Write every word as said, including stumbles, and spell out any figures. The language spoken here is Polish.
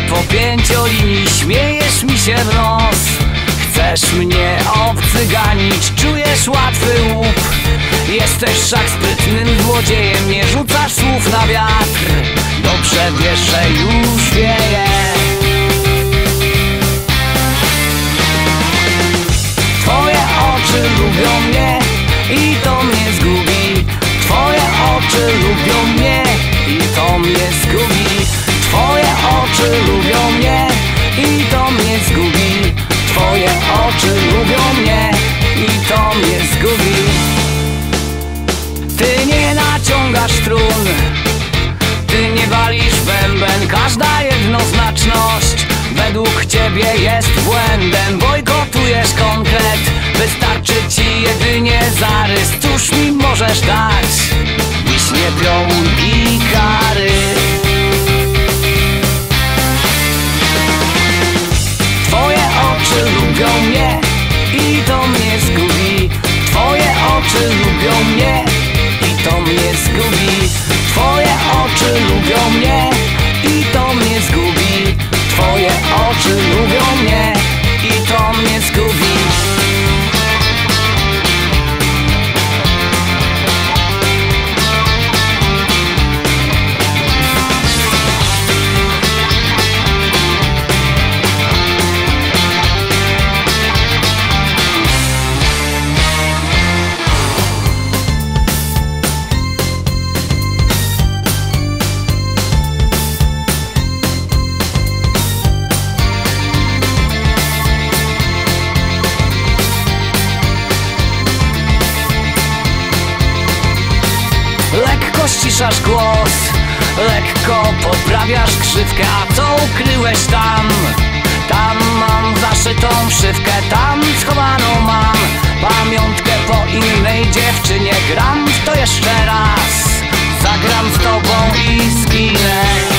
po pięciolinii, śmiejesz mi się w nos. Chcesz mnie obcyganić, czujesz łatwy łup. Jesteś wszak sprytnym złodziejem, nie rzucasz słów na wiatr. Dobrze wiesz, że już wieje. Twoje oczy lubią mnie i to mnie zgubi. Twoje oczy lubią mnie i to mnie zgubi. Twoje oczy lubią mnie i to mnie zgubi. Twoje oczy lubią mnie i to mnie zgubi. Ty nie naciągasz strun, ty nie walisz bęben. Każda jednoznaczność według ciebie jest błędem. Bojkotujesz konkret, wystarczy ci jedynie zarys. Cóż mi możesz dać? Wiśnie, piołun i kary. Twoje oczy lubią mnie i to mnie zgubi. Twoje oczy lubią mnie i to mnie zgubi. Twoje oczy lubią mnie i to mnie zgubi. Twoje oczy lubią mnie i to mnie zgubi. Lekko ściszasz głos, lekko poprawiasz krzywkę. A co ukryłeś tam? Tam mam zaszytą wszywkę, tam schowaną mam pamiątkę po innej dziewczynie. Gram w to jeszcze raz, zagram z tobą i zginę.